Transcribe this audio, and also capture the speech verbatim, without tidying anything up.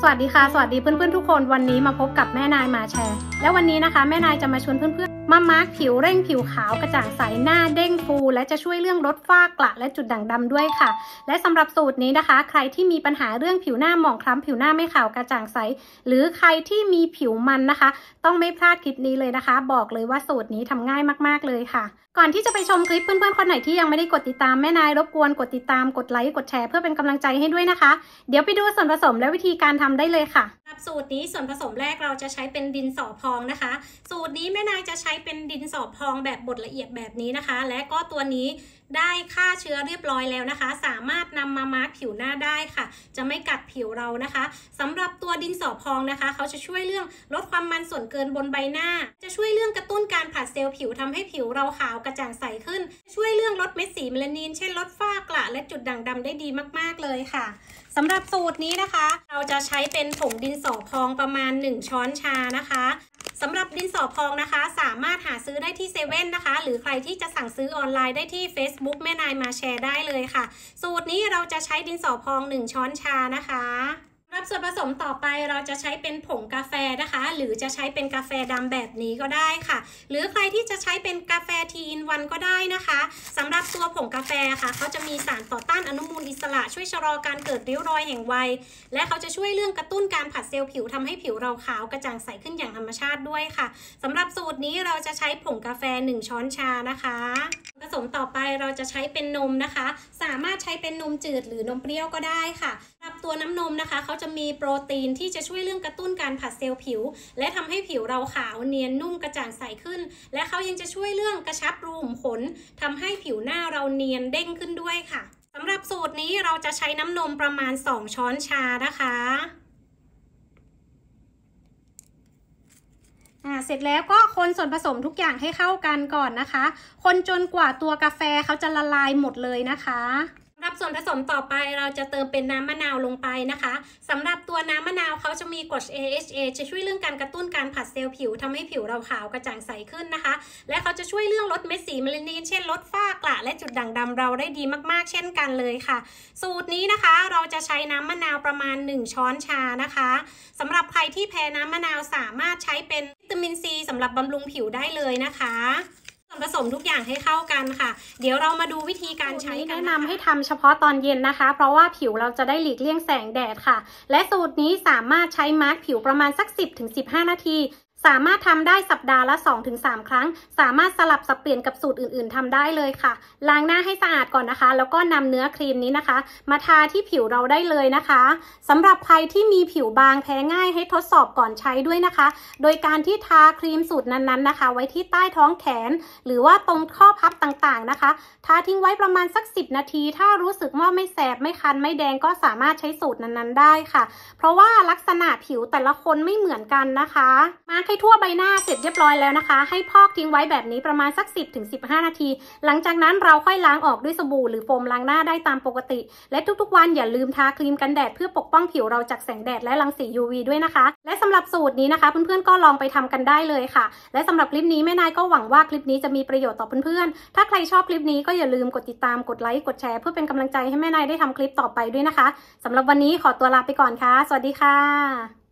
วัสดีค่ะสวัสดีเพื่อนๆทุกคนวันนี้มาพบกับแม่นายมาแชร์แล้ววันนี้นะคะแม่นายจะมาชวนเพื่อนๆมามาร์กผิวเร่งผิวขาวกระจ่างใสหน้าเด้งฟูและจะช่วยเรื่องลดฝ้ากระและจุดด่างดำด้วยค่ะและสำหรับสูตรนี้นะคะใครที่มีปัญหาเรื่องผิวหน้าหมองคล้ำผิวหน้าไม่ขาวกระจ่างใสหรือใครที่มีผิวมันนะคะต้องไม่พลาดคลิปนี้เลยนะคะบอกเลยว่าสูตรนี้ทำง่ายมากๆเลยค่ะก่อนที่จะไปชมคลิปเพื่อนๆคนไหนที่ยังไม่ได้กดติดตามแม่นายรบกวนกดติดตามกดไลค์กดแชร์เพื่อเป็นกำลังใจให้ด้วยนะคะเดี๋ยวไปดูส่วนผสมและวิธีการทำได้เลยค่ะสำหรับสูตรนี้ส่วนผสมแรกเราจะใช้เป็นดินสอพองนะคะสูตรนี้แม่นายจะใช้เป็นดินสอพองแบบบดละเอียดแบบนี้นะคะและก็ตัวนี้ได้ฆ่าเชื้อเรียบร้อยแล้วนะคะสามารถนำมามาร์กผิวหน้าได้ค่ะจะไม่กัดผิวเรานะคะสำหรับตัวดินสอพองนะคะเขาจะช่วยเรื่องลดความมันส่วนเกินบนใบหน้าจะช่วยเรื่องกระตุ้นการผลัดเซลล์ผิวทำให้ผิวเราขาวกระจ่างใสขึ้นช่วยเรื่องลดเม็ดสีเมลานินเช่นลดฝ้ากระและจุดด่างดำได้ดีมากๆเลยค่ะสำหรับสูตรนี้นะคะเราจะใช้เป็นผงดินสอพองประมาณหนึ่งช้อนชานะคะสำหรับดินสอพองนะคะสามารถหาซื้อได้ที่เซเว่นนะคะหรือใครที่จะสั่งซื้อออนไลน์ได้ที่ Facebook แม่นายมาแชร์ได้เลยค่ะสูตรนี้เราจะใช้ดินสอพองหนึ่งช้อนชานะคะสำหรับส่วนผสมต่อไปเราจะใช้เป็นผงกาแฟนะคะหรือจะใช้เป็นกาแฟดำแบบนี้ก็ได้ค่ะหรือใครที่จะใช้เป็นกาแฟทีอินวันก็ได้นะคะสำหรับตัวผงกาแฟค่ะเขาจะมีสารต่อต้านอนุมูลอิสระช่วยชะลอการเกิดริ้วรอยแห่งวัยและเขาจะช่วยเรื่องกระตุ้นการผลัดเซลล์ผิวทำให้ผิวเราขาวกระจ่างใสขึ้นอย่างธรรมชาติด้วยค่ะสำหรับสูตรนี้เราจะใช้ผงกาแฟหนึ่งช้อนชานะคะผสมต่อไปเราจะใช้เป็นนมนะคะสามารถใช้เป็นนมจืดหรือนมเปรี้ยวก็ได้ค่ะสำหรับตัวน้ำนมนะคะเขาจะมีโปรตีนที่จะช่วยเรื่องกระตุ้นการผลัดเซลล์ผิวและทำให้ผิวเราขาวเนียนนุ่มกระจ่างใสขึ้นและเขายังจะช่วยเรื่องกระชับรูขุมขนทำให้ผิวหน้าเราเนียนเด้งขึ้นด้วยค่ะสำหรับสูตรนี้เราจะใช้น้ำนมประมาณสองช้อนชานะคะอ่าเสร็จแล้วก็คนส่วนผสมทุกอย่างให้เข้ากันก่อนนะคะคนจนกว่าตัวกาแฟเขาจะละลายหมดเลยนะคะสำหรับส่วนผสมต่อไปเราจะเติมเป็นน้ำมะนาวลงไปนะคะสำหรับตัวน้ำมะนาวเขาจะมีกรด เอ เอช เอ จะช่วยเรื่องการกระตุ้นการผลัดเซลล์ผิวทำให้ผิวเราขาวกระจ่างใสขึ้นนะคะและเขาจะช่วยเรื่องลดเม็ดสีเมลานินเช่นลดฝ้ากระและจุดด่างดำเราได้ดีมากๆเช่นกันเลยค่ะสูตรนี้นะคะเราจะใช้น้ำมะนาวประมาณหนึ่งช้อนชานะคะสำหรับใครที่แพ้น้ำมะนาวสามารถใช้เป็นวิตามินซีสำหรับบำรุงผิวได้เลยนะคะส่วนผสมทุกอย่างให้เข้ากันค่ะเดี๋ยวเรามาดูวิธีการใช้กันแนะนำให้ทำเฉพาะตอนเย็นนะคะเพราะว่าผิวเราจะได้หลีกเลี่ยงแสงแดดค่ะและสูตรนี้สามารถใช้มาร์กผิวประมาณสัก สิบถึงสิบห้า นาทีสามารถทำได้สัปดาห์ละ สองถึงสาม ครั้งสามารถสลับสับเปลี่ยนกับสูตรอื่นๆทำได้เลยค่ะล้างหน้าให้สะอาดก่อนนะคะแล้วก็นำเนื้อครีมนี้นะคะมาทาที่ผิวเราได้เลยนะคะสำหรับใครที่มีผิวบางแพ้ง่ายให้ทดสอบก่อนใช้ด้วยนะคะโดยการที่ทาครีมสูตรนั้นๆนะคะไว้ที่ใต้ท้องแขนหรือว่าตรงข้อพับต่างๆนะคะทาทิ้งไว้ประมาณสักสิบนาทีถ้ารู้สึกว่าไม่แสบไม่คันไม่แดงก็สามารถใช้สูตรนั้นๆได้ค่ะเพราะว่าลักษณะผิวแต่ละคนไม่เหมือนกันนะคะมาให้ทั่วใบหน้าเสร็จเรียบร้อยแล้วนะคะให้พอกทิ้งไว้แบบนี้ประมาณสัก สิบถึงสิบห้า นาทีหลังจากนั้นเราค่อยล้างออกด้วยสบู่หรือโฟมล้างหน้าได้ตามปกติและทุกๆวันอย่าลืมทาครีมกันแดดเพื่อปกป้องผิวเราจากแสงแดดและรังสี ยู วี ด้วยนะคะและสำหรับสูตรนี้นะคะเพื่อนๆก็ลองไปทำกันได้เลยค่ะและสำหรับคลิปนี้แม่นายก็หวังว่าคลิปนี้จะมีประโยชน์ต่อเพื่อนๆถ้าใครชอบคลิปนี้ก็อย่าลืมกดติดตามกดไลค์กดแชร์เพื่อเป็นกำลังใจให้แม่นายได้ทำคลิปต่อไปด้วยนะคะสำหรับวันนี้ขอตัวลาไปก่อนค่ะสวัสดีค่ะ